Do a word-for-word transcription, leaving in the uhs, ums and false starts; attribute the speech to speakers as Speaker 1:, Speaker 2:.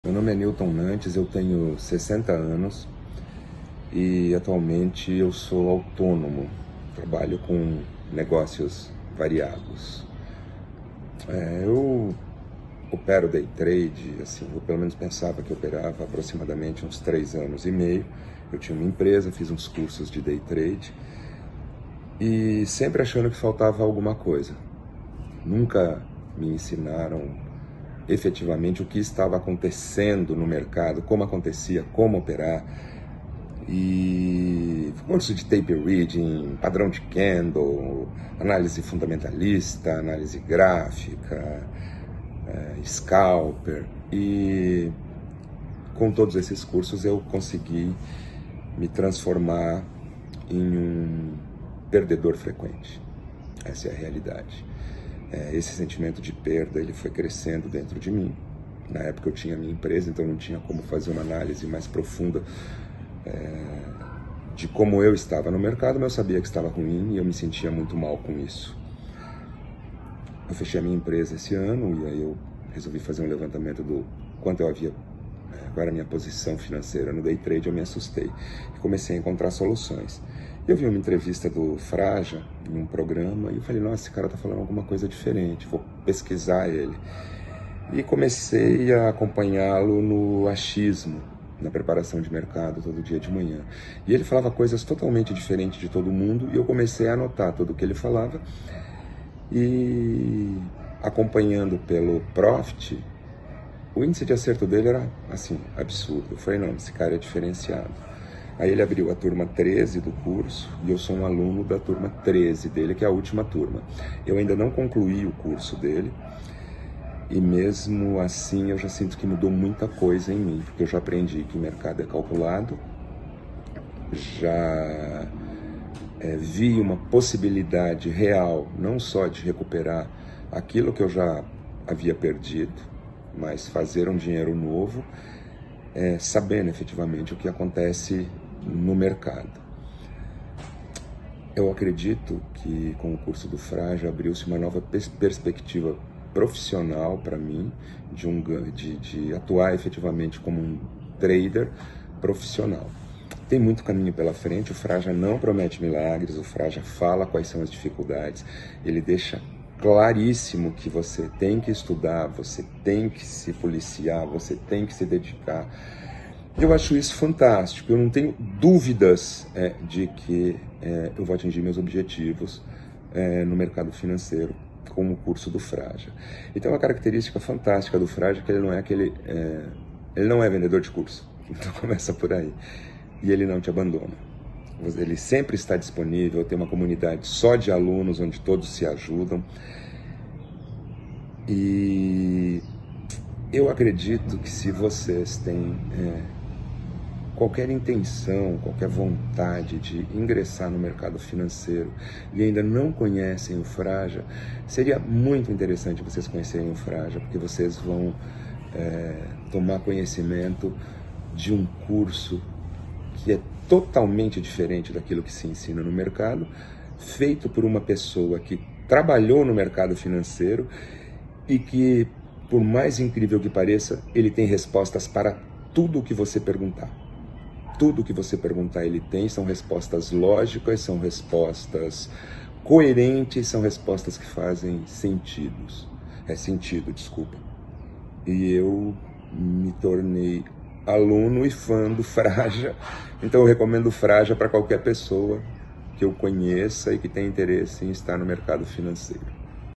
Speaker 1: Meu nome é Newton Nantes, eu tenho sessenta anos e atualmente eu sou autônomo, trabalho com negócios variados. É, eu opero day trade, assim, eu pelo menos pensava que operava aproximadamente uns três anos e meio. Eu tinha uma empresa, fiz uns cursos de day trade e sempre achando que faltava alguma coisa. Nunca me ensinaram efetivamente o que estava acontecendo no mercado, como acontecia, como operar. E curso de tape reading, padrão de candle, análise fundamentalista, análise gráfica, é, scalper. E com todos esses cursos eu consegui me transformar em um perdedor frequente. Essa é a realidade. É, esse sentimento de perda, ele foi crescendo dentro de mim. Na época eu tinha minha empresa, então não tinha como fazer uma análise mais profunda é, de como eu estava no mercado, mas eu sabia que estava ruim e eu me sentia muito mal com isso. Eu fechei a minha empresa esse ano e aí eu resolvi fazer um levantamento do quanto eu havia, qual era a minha posição financeira no day trade. Eu me assustei e comecei a encontrar soluções. Eu vi uma entrevista do Fraja em um programa e eu falei, nossa, esse cara tá falando alguma coisa diferente, vou pesquisar ele. E comecei a acompanhá-lo no achismo, na preparação de mercado, todo dia de manhã. E ele falava coisas totalmente diferentes de todo mundo e eu comecei a anotar tudo o que ele falava. E acompanhando pelo Profit, o índice de acerto dele era, assim, absurdo. Eu falei, não, esse cara é diferenciado. Aí ele abriu a turma treze do curso e eu sou um aluno da turma treze dele, que é a última turma. Eu ainda não concluí o curso dele e mesmo assim eu já sinto que mudou muita coisa em mim, porque eu já aprendi que o mercado é calculado, já é, vi uma possibilidade real, não só de recuperar aquilo que eu já havia perdido, mas fazer um dinheiro novo, é, sabendo efetivamente o que acontece no mercado. Eu acredito que com o curso do Fraja abriu-se uma nova pers perspectiva profissional para mim, de, um, de, de atuar efetivamente como um trader profissional. Tem muito caminho pela frente, o Fraja não promete milagres, o Fraja fala quais são as dificuldades, ele deixa claríssimo que você tem que estudar, você tem que se policiar, você tem que se dedicar. Eu acho isso fantástico, eu não tenho dúvidas é, de que é, eu vou atingir meus objetivos é, no mercado financeiro com o curso do Fraja. E tem uma característica fantástica do Fraja, que ele não é aquele, é, ele não é vendedor de curso, então começa por aí. E ele não te abandona. Ele sempre está disponível, tem uma comunidade só de alunos, onde todos se ajudam. E eu acredito que se vocês têm é, qualquer intenção, qualquer vontade de ingressar no mercado financeiro e ainda não conhecem o Fraja, seria muito interessante vocês conhecerem o Fraja, porque vocês vão é, tomar conhecimento de um curso que é totalmente diferente daquilo que se ensina no mercado, feito por uma pessoa que trabalhou no mercado financeiro e que, por mais incrível que pareça, ele tem respostas para tudo o que você perguntar. Tudo o que você perguntar ele tem, são respostas lógicas, são respostas coerentes, são respostas que fazem sentidos. É sentido, desculpa. E eu me tornei aluno e fã do Fraja, então eu recomendo o Fraja para qualquer pessoa que eu conheça e que tenha interesse em estar no mercado financeiro.